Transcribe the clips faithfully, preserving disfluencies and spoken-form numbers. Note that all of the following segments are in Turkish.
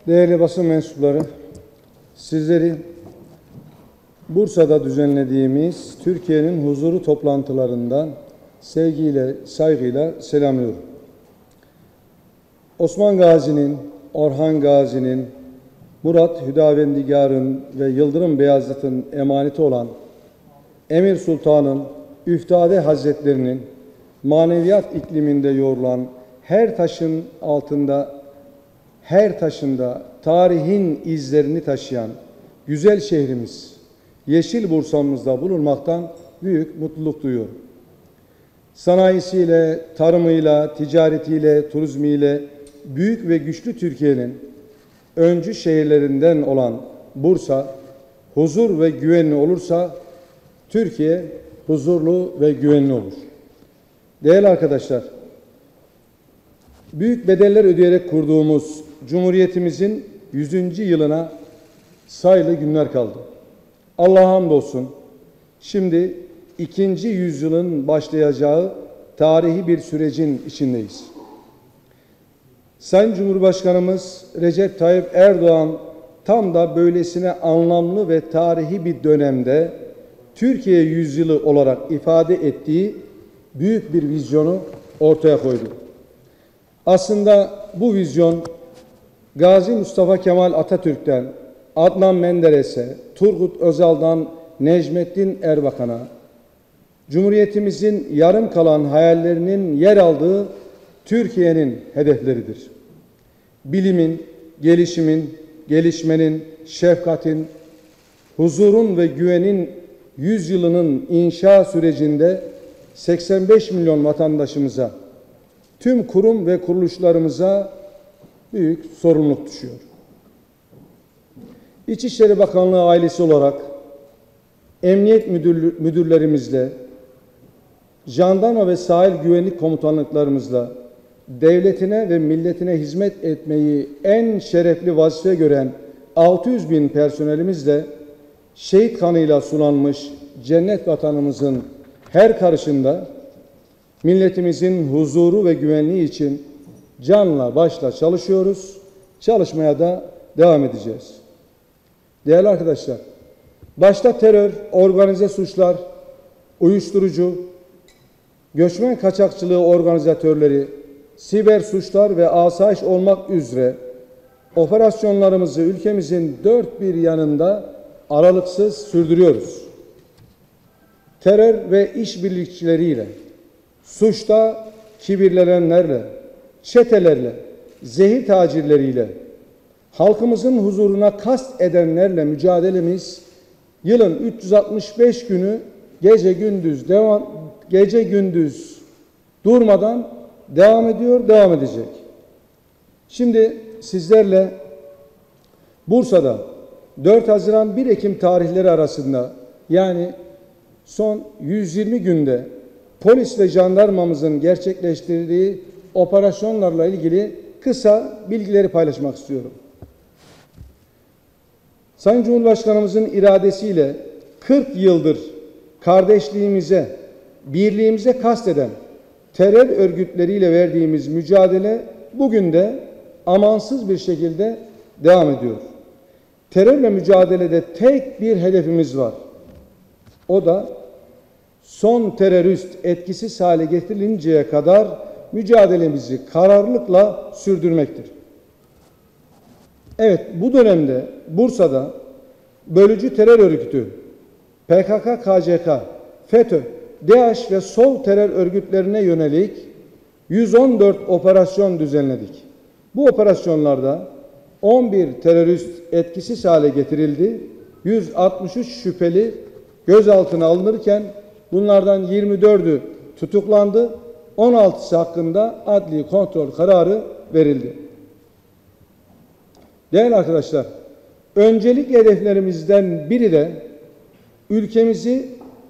Değerli basın mensupları, sizleri Bursa'da düzenlediğimiz Türkiye'nin huzuru toplantılarından sevgiyle, saygıyla selamlıyorum. Osman Gazi'nin, Orhan Gazi'nin, Murat Hüdavendigar'ın ve Yıldırım Beyazıt'ın emaneti olan Emir Sultan'ın, Üftade Hazretlerinin maneviyat ikliminde yoğrulan her taşın altında, her taşında tarihin izlerini taşıyan güzel şehrimiz, yeşil Bursa'mızda bulunmaktan büyük mutluluk duyuyorum. Sanayisiyle, tarımıyla, ticaretiyle, turizmiyle büyük ve güçlü Türkiye'nin öncü şehirlerinden olan Bursa, huzur ve güvenli olursa Türkiye huzurlu ve güvenli olur. Değerli arkadaşlar, büyük bedeller ödeyerek kurduğumuz Cumhuriyetimizin yüzüncü yılına sayılı günler kaldı. Allah'a hamdolsun, şimdi ikinci yüzyılın başlayacağı tarihi bir sürecin içindeyiz. Sayın Cumhurbaşkanımız Recep Tayyip Erdoğan tam da böylesine anlamlı ve tarihi bir dönemde Türkiye yüzyılı olarak ifade ettiği büyük bir vizyonu ortaya koydu. Aslında bu vizyon Gazi Mustafa Kemal Atatürk'ten Adnan Menderes'e, Turgut Özal'dan Necmettin Erbakan'a, Cumhuriyetimizin yarım kalan hayallerinin yer aldığı Türkiye'nin hedefleridir. Bilimin, gelişimin, gelişmenin, şefkatin, huzurun ve güvenin yüzyılının inşa sürecinde seksen beş milyon vatandaşımıza, tüm kurum ve kuruluşlarımıza büyük sorumluluk düşüyor. İçişleri Bakanlığı ailesi olarak emniyet müdür, müdürlerimizle, jandarma ve sahil güvenlik komutanlıklarımızla devletine ve milletine hizmet etmeyi en şerefli vazife gören altı yüz bin personelimizle şehit kanıyla sulanmış cennet vatanımızın her karışında milletimizin huzuru ve güvenliği için canla başla çalışıyoruz, çalışmaya da devam edeceğiz. Değerli arkadaşlar, başta terör, organize suçlar, uyuşturucu, göçmen kaçakçılığı organizatörleri, siber suçlar ve asayiş olmak üzere operasyonlarımızı ülkemizin dört bir yanında aralıksız sürdürüyoruz. Terör ve işbirlikçileriyle, suçta kibirlenenlerle, çetelerle, zehir tacirleriyle, halkımızın huzuruna kast edenlerle mücadelemiz yılın üç yüz altmış beş günü gece gündüz devam gece gündüz durmadan devam ediyor, devam edecek. Şimdi sizlerle Bursa'da dört Haziran bir Ekim tarihleri arasında, yani son yüz yirmi günde polis ve jandarmamızın gerçekleştirdiği operasyonlarla ilgili kısa bilgileri paylaşmak istiyorum. Sayın Cumhurbaşkanımızın iradesiyle kırk yıldır kardeşliğimize, birliğimize kasteden terör örgütleriyle verdiğimiz mücadele bugün de amansız bir şekilde devam ediyor. Terörle mücadelede tek bir hedefimiz var. O da son terörist etkisiz hale getirilinceye kadar mücadelemizi kararlılıkla sürdürmektir. Evet, bu dönemde Bursa'da bölücü terör örgütü, P K K K C K, FETÖ, DAEŞ ve sol terör örgütlerine yönelik yüz on dört operasyon düzenledik. Bu operasyonlarda on bir terörist etkisiz hale getirildi, yüz altmış üç şüpheli gözaltına alınırken bunlardan yirmi dördü tutuklandı, on altısı hakkında adli kontrol kararı verildi. Değerli arkadaşlar, öncelikli hedeflerimizden biri de ülkemizi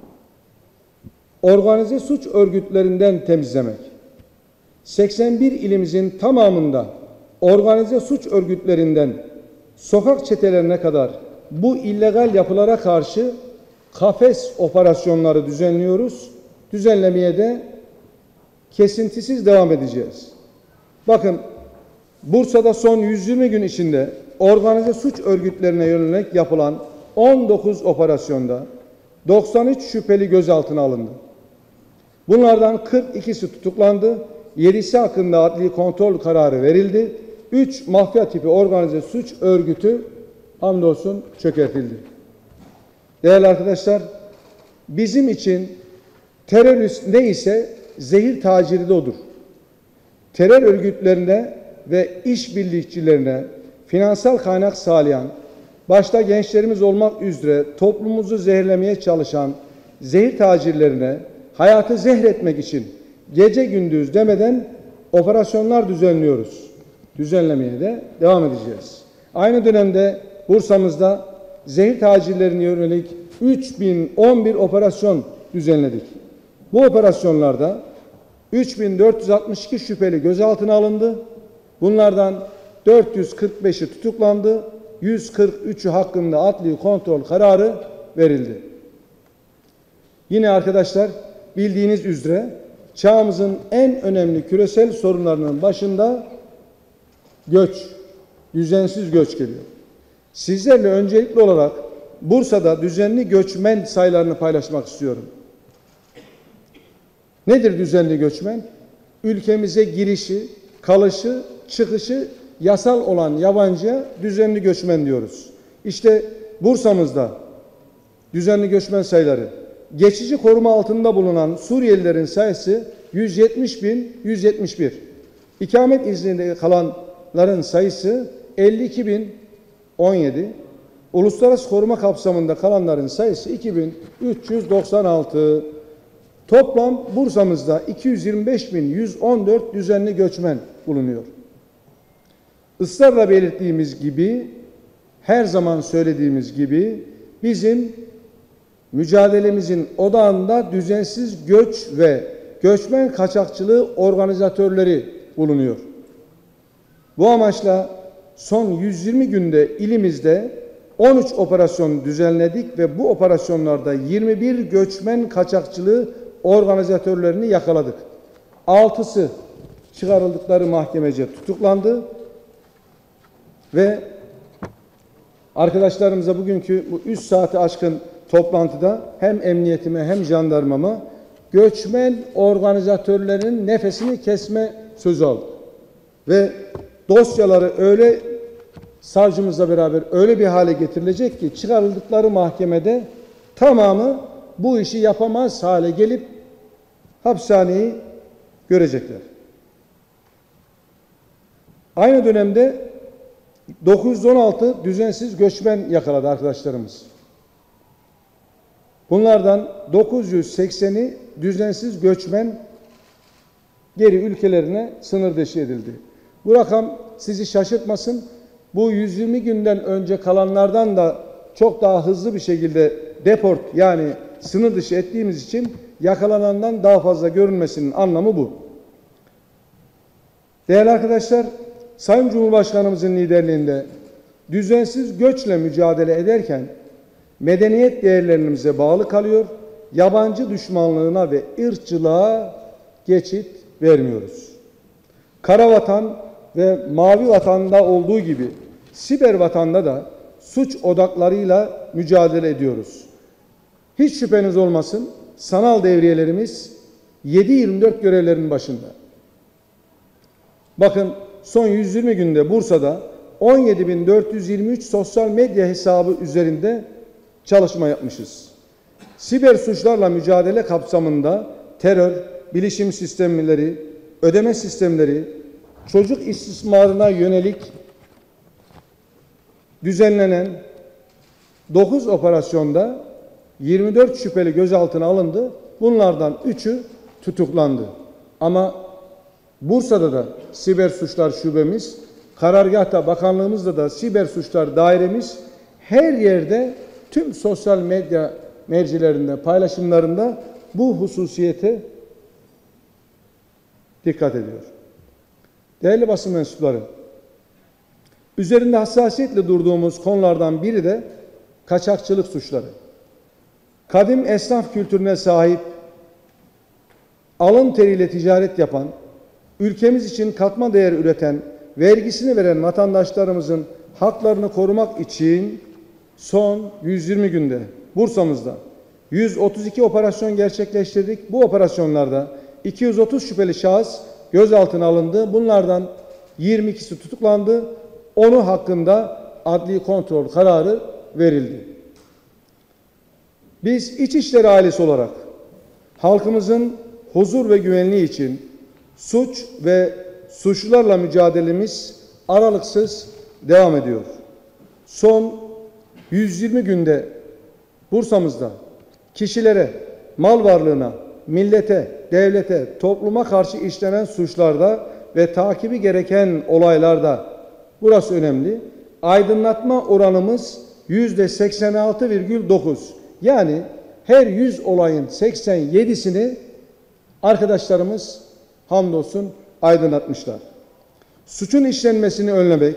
organize suç örgütlerinden temizlemek. seksen bir ilimizin tamamında organize suç örgütlerinden sokak çetelerine kadar bu illegal yapılara karşı kafes operasyonları düzenliyoruz. Düzenlemeye de kesintisiz devam edeceğiz. Bakın, Bursa'da son yüz yirmi gün içinde organize suç örgütlerine yönelik yapılan on dokuz operasyonda doksan üç şüpheli gözaltına alındı. Bunlardan kırk ikisi tutuklandı, yedisi hakkında adli kontrol kararı verildi, üç mafya tipi organize suç örgütü hamdolsun çökertildi. Değerli arkadaşlar, bizim için terörist neyse zehir taciri de odur. Terör örgütlerine ve işbirlikçilerine finansal kaynak sağlayan, başta gençlerimiz olmak üzere toplumumuzu zehirlemeye çalışan zehir tacirlerine hayatı zehretmek için gece gündüz demeden operasyonlar düzenliyoruz. Düzenlemeye de devam edeceğiz. Aynı dönemde Bursa'mızda zehir tacirlerine yönelik üç bin on bir operasyon düzenledik. Bu operasyonlarda üç bin dört yüz altmış iki şüpheli gözaltına alındı. Bunlardan dört yüz kırk beşi tutuklandı. yüz kırk üçü hakkında adli kontrol kararı verildi. Yine arkadaşlar, bildiğiniz üzere çağımızın en önemli küresel sorunlarının başında göç, düzensiz göç geliyor. Sizlerle öncelikli olarak Bursa'da düzenli göçmen sayılarını paylaşmak istiyorum. Nedir düzenli göçmen? Ülkemize girişi, kalışı, çıkışı yasal olan yabancıya düzenli göçmen diyoruz. İşte Bursa'mızda düzenli göçmen sayıları, geçici koruma altında bulunan Suriyelilerin sayısı yüz yetmiş bin yüz yetmiş bir. İkamet izninde kalanların sayısı elli iki bin on yedi. Uluslararası koruma kapsamında kalanların sayısı iki bin üç yüz doksan altı. Toplam Bursa'mızda iki yüz yirmi beş bin yüz on dört düzenli göçmen bulunuyor. Israrla belirttiğimiz gibi, her zaman söylediğimiz gibi bizim mücadelemizin odağında düzensiz göç ve göçmen kaçakçılığı organizatörleri bulunuyor. Bu amaçla son yüz yirmi günde ilimizde on üç operasyon düzenledik ve bu operasyonlarda yirmi bir göçmen kaçakçılığı organizatörlerini yakaladık. altısı çıkarıldıkları mahkemece tutuklandı ve arkadaşlarımıza bugünkü bu üç saati aşkın toplantıda hem emniyetime hem jandarmama göçmen organizatörlerin nefesini kesme sözü aldık. Ve dosyaları öyle savcımızla beraber öyle bir hale getirilecek ki çıkarıldıkları mahkemede tamamı bu işi yapamaz hale gelip hapishaneyi görecekler. Aynı dönemde dokuz yüz on altı düzensiz göçmen yakaladı arkadaşlarımız. Bunlardan dokuz yüz sekseni düzensiz göçmen geri ülkelerine sınır dışı edildi. Bu rakam sizi şaşırtmasın. Bu yüz yirmi günden önce kalanlardan da çok daha hızlı bir şekilde deport, yani sınır dışı ettiğimiz için yakalanandan daha fazla görünmesinin anlamı bu. Değerli arkadaşlar, Sayın Cumhurbaşkanımızın liderliğinde düzensiz göçle mücadele ederken medeniyet değerlerimize bağlı kalıyor, yabancı düşmanlığına ve ırkçılığa geçit vermiyoruz. Kara vatan ve mavi vatanda olduğu gibi siber vatanda da suç odaklarıyla mücadele ediyoruz. Hiç şüpheniz olmasın, sanal devriyelerimiz yedi yirmi dört görevlerinin başında. Bakın, son yüz yirmi günde Bursa'da on yedi bin dört yüz yirmi üç sosyal medya hesabı üzerinde çalışma yapmışız. Siber suçlarla mücadele kapsamında terör, bilişim sistemleri, ödeme sistemleri, çocuk istismarına yönelik düzenlenen dokuz operasyonda yirmi dört şüpheli gözaltına alındı. Bunlardan üçü tutuklandı. Ama Bursa'da da siber suçlar şubemiz, karargahta bakanlığımızda da siber suçlar dairemiz her yerde tüm sosyal medya mercilerinde, paylaşımlarında bu hususiyete dikkat ediyor. Değerli basın mensupları, üzerinde hassasiyetle durduğumuz konulardan biri de kaçakçılık suçları. Kadim esnaf kültürüne sahip, alın teriyle ticaret yapan, ülkemiz için katma değer üreten vergisini veren vatandaşlarımızın haklarını korumak için son yüz yirmi günde Bursa'mızda yüz otuz iki operasyon gerçekleştirdik. Bu operasyonlarda iki yüz otuz şüpheli şahıs gözaltına alındı. Bunlardan yirmi ikisi tutuklandı. Onu hakkında adli kontrol kararı verildi. Biz İçişleri ailesi olarak halkımızın huzur ve güvenliği için suç ve suçlularla mücadelemiz aralıksız devam ediyor. Son yüz yirmi günde Bursa'mızda kişilere, mal varlığına, millete, devlete, topluma karşı işlenen suçlarda ve takibi gereken olaylarda, burası önemli, aydınlatma oranımız yüzde seksen altı virgül dokuz. Yani her yüz olayın seksen yedisini arkadaşlarımız hamdolsun aydınlatmışlar. Suçun işlenmesini önlemek,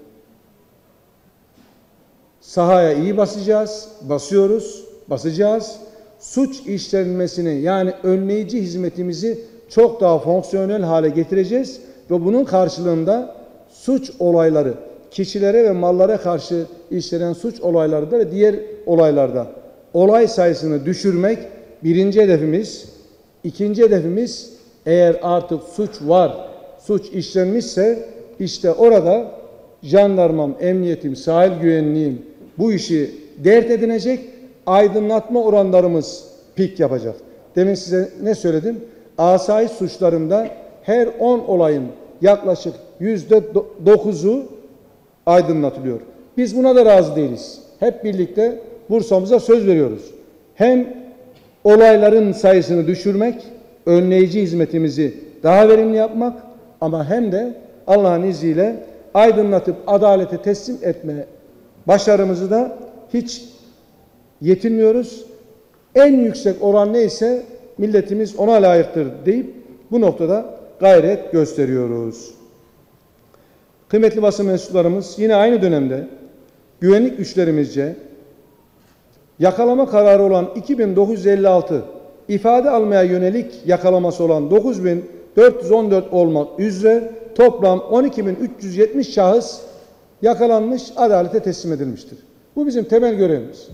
sahaya iyi basacağız, basıyoruz, basacağız. Suç işlenmesini yani önleyici hizmetimizi çok daha fonksiyonel hale getireceğiz ve bunun karşılığında suç olayları, kişilere ve mallara karşı işlenen suç olaylarda ve diğer olaylarda olay sayısını düşürmek birinci hedefimiz. İkinci hedefimiz, eğer artık suç var, suç işlenmişse işte orada jandarmam, emniyetim, sahil güvenliğim bu işi dert edinecek, aydınlatma oranlarımız pik yapacak. Demin size ne söyledim? Asayiş suçlarında her on olayın yaklaşık yüzde dokuzu aydınlatılıyor. Biz buna da razı değiliz. Hep birlikte Bursa'mıza söz veriyoruz. Hem olayların sayısını düşürmek, önleyici hizmetimizi daha verimli yapmak ama hem de Allah'ın izniyle aydınlatıp adalete teslim etme başarımızı da hiç yetinmiyoruz. En yüksek oran neyse milletimiz ona layıktır deyip bu noktada gayret gösteriyoruz. Kıymetli basın mensuplarımız, yine aynı dönemde güvenlik güçlerimizce yakalama kararı olan iki bin dokuz yüz elli altı, ifade almaya yönelik yakalaması olan dokuz bin dört yüz on dört olmak üzere toplam on iki bin üç yüz yetmiş şahıs yakalanmış, adalete teslim edilmiştir. Bu bizim temel görevimiz.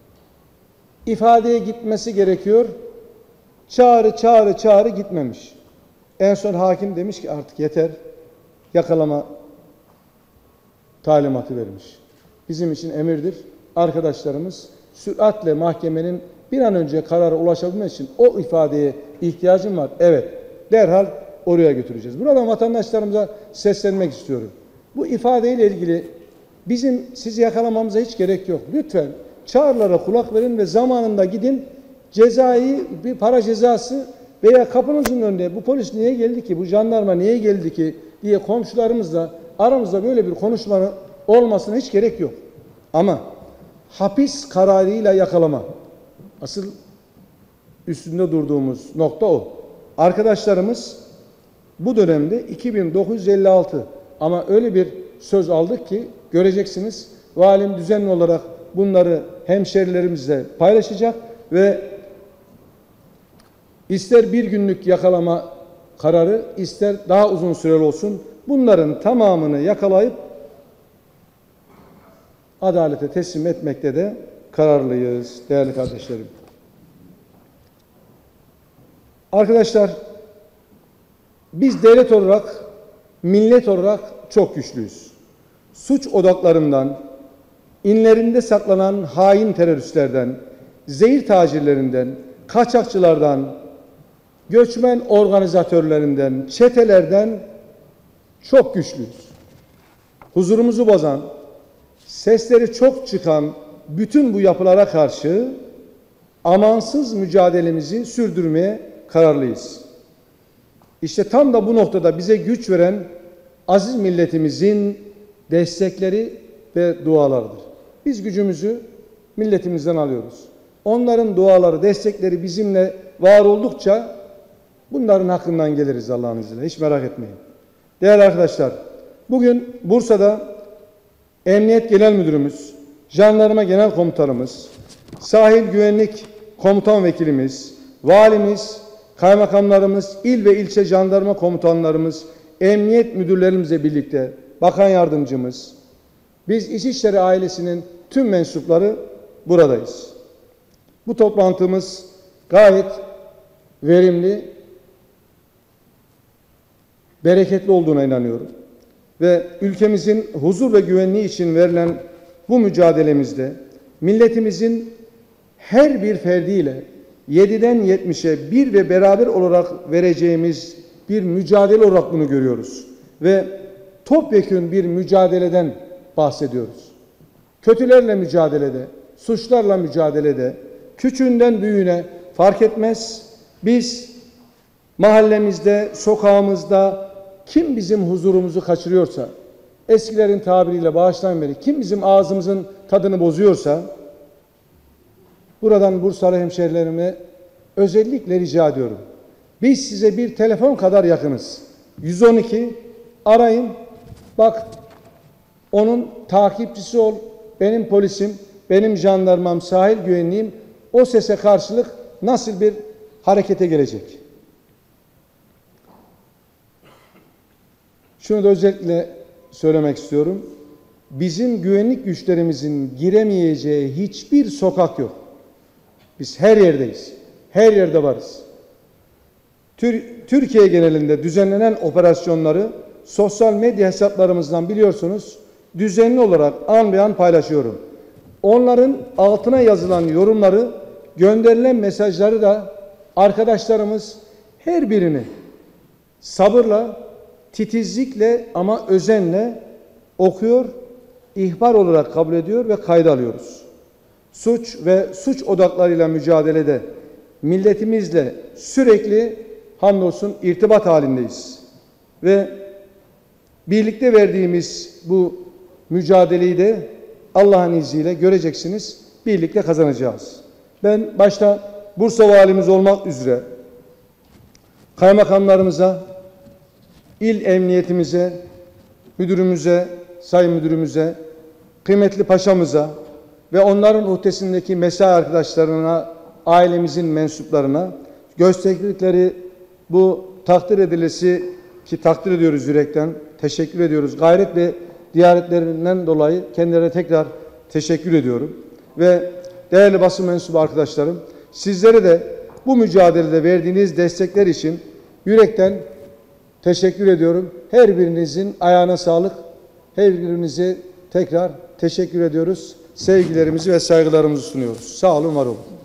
İfadeye gitmesi gerekiyor. Çağrı, çağrı, çağrı gitmemiş. En son hakim demiş ki artık yeter. Yakalama talimatı vermiş. Bizim için emirdir. Arkadaşlarımız süratle mahkemenin bir an önce karara ulaşabilmesi için o ifadeye ihtiyacım var. Evet, derhal oraya götüreceğiz. Buradan vatandaşlarımıza seslenmek istiyorum. Bu ifadeyle ilgili bizim sizi yakalamamıza hiç gerek yok. Lütfen çağrılara kulak verin ve zamanında gidin, cezayı, bir para cezası veya kapınızın önünde bu polis niye geldi ki, bu jandarma niye geldi ki diye komşularımızla aramızda böyle bir konuşmanın olmasına hiç gerek yok. Ama hapis kararıyla yakalama, asıl üstünde durduğumuz nokta o. Arkadaşlarımız bu dönemde iki bin dokuz yüz elli altı, ama öyle bir söz aldık ki göreceksiniz, valim düzenli olarak bunları hemşerilerimizle paylaşacak ve ister bir günlük yakalama kararı, ister daha uzun süreli olsun, bunların tamamını yakalayıp adalete teslim etmekte de kararlıyız değerli kardeşlerim. Arkadaşlar, biz devlet olarak, millet olarak çok güçlüyüz. Suç odaklarından, inlerinde saklanan hain teröristlerden, zehir tacirlerinden, kaçakçılardan, göçmen organizatörlerinden, çetelerden çok güçlüyüz. Huzurumuzu bozan, sesleri çok çıkan bütün bu yapılara karşı amansız mücadelemizi sürdürmeye kararlıyız. İşte tam da bu noktada bize güç veren aziz milletimizin destekleri ve dualarıdır. Biz gücümüzü milletimizden alıyoruz. Onların duaları, destekleri bizimle var oldukça bunların hakkından geliriz Allah'ın izniyle. Hiç merak etmeyin. Değerli arkadaşlar, bugün Bursa'da Emniyet Genel Müdürümüz, Jandarma Genel Komutanımız, Sahil Güvenlik Komutan Vekilimiz, Valimiz, Kaymakamlarımız, il ve ilçe jandarma komutanlarımız, emniyet müdürlerimizle birlikte, bakan yardımcımız, biz İçişleri ailesinin tüm mensupları buradayız. Bu toplantımız gayet verimli, bereketli olduğuna inanıyorum. Ve ülkemizin huzur ve güvenliği için verilen bu mücadelemizde milletimizin her bir ferdiyle yediden yetmişe bir ve beraber olarak vereceğimiz bir mücadele olarak bunu görüyoruz. Ve topyekün bir mücadeleden bahsediyoruz. Kötülerle mücadelede, suçlarla mücadelede, küçüğünden büyüğüne fark etmez. Biz mahallemizde, sokağımızda kim bizim huzurumuzu kaçırıyorsa, eskilerin tabiriyle bağıştan beri kim bizim ağzımızın tadını bozuyorsa, buradan Bursalı hemşehrilerime özellikle rica ediyorum. Biz size bir telefon kadar yakınız. yüz on iki arayın, bak onun takipçisi ol, benim polisim, benim jandarmam, sahil güvenliğim o sese karşılık nasıl bir harekete gelecek? Şunu da özellikle söylemek istiyorum. Bizim güvenlik güçlerimizin giremeyeceği hiçbir sokak yok. Biz her yerdeyiz. Her yerde varız. Türkiye genelinde düzenlenen operasyonları sosyal medya hesaplarımızdan biliyorsunuz, düzenli olarak an be an paylaşıyorum. Onların altına yazılan yorumları, gönderilen mesajları da arkadaşlarımız her birini sabırla, titizlikle ama özenle okuyor, ihbar olarak kabul ediyor ve kayda alıyoruz. Suç ve suç odaklarıyla mücadelede milletimizle sürekli hamdolsun irtibat halindeyiz. Ve birlikte verdiğimiz bu mücadeleyi de Allah'ın izniyle göreceksiniz, birlikte kazanacağız. Ben başta Bursa valimiz olmak üzere kaymakamlarımıza, il emniyetimize, müdürümüze, sayın müdürümüze, kıymetli paşamıza ve onların ötesindeki mesai arkadaşlarına, ailemizin mensuplarına gösterdikleri bu takdir edilesi, ki takdir ediyoruz yürekten, teşekkür ediyoruz. Gayret ve diyanetlerinden dolayı kendilerine tekrar teşekkür ediyorum. Ve değerli basın mensubu arkadaşlarım, sizlere de bu mücadelede verdiğiniz destekler için yürekten teşekkür ediyorum. Her birinizin ayağına sağlık. Her birinize tekrar teşekkür ediyoruz. Sevgilerimizi ve saygılarımızı sunuyoruz. Sağ olun, var olun.